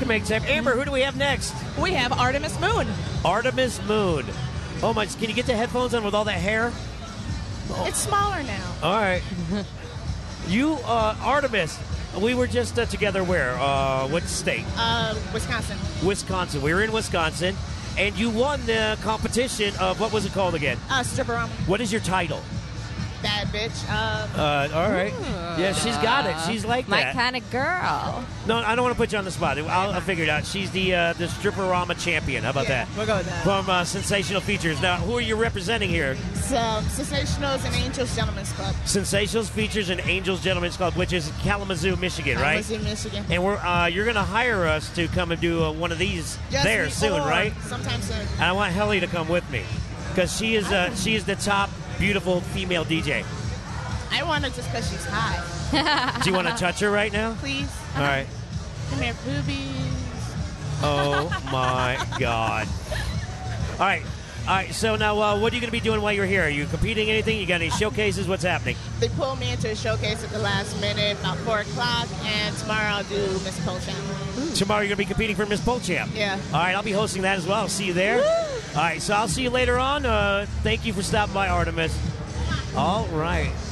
can make time. Amber, who do we have next? We have Artemis Moon. Artemis Moon. Oh my! Can you get the headphones on with all that hair? It's smaller now. All right. You, Artemis, we were just together where? What state? Wisconsin. Wisconsin. We were in Wisconsin, and you won the competition of, what was it called again? Stripper-Rama. What is your title? Bad bitch. All right. Yeah, she's got it. She's like My that. kind of girl. No, I don't want to put you on the spot. I'll figure it out. She's the Stripper-Rama champion. How about that? We'll go with that. From Sensational Features. Now, who are you representing here? So, Sensationals and Angels Gentlemen's Club. Sensationals Features and Angels Gentlemen's Club, which is Kalamazoo, Michigan, right? Kalamazoo, Michigan. And you're going to hire us to come and do one of these there soon, right? Sometime soon. And I want Helly to come with me because she is the top beautiful female DJ. I want her just because she's high. Do you want to touch her right now? Please. All right. Come here, boobies. Oh, my God. All right. So now what are you going to be doing while you're here? Are you competing anything? You got any showcases? What's happening? They pulled me into a showcase at the last minute, about 4 o'clock, and tomorrow I'll do Miss Pole Champ. Tomorrow you're going to be competing for Miss Pole Champ. Yeah. All right, I'll be hosting that as well. I'll see you there. Woo! All right, so I'll see you later on. Thank you for stopping by, Artemis. All right.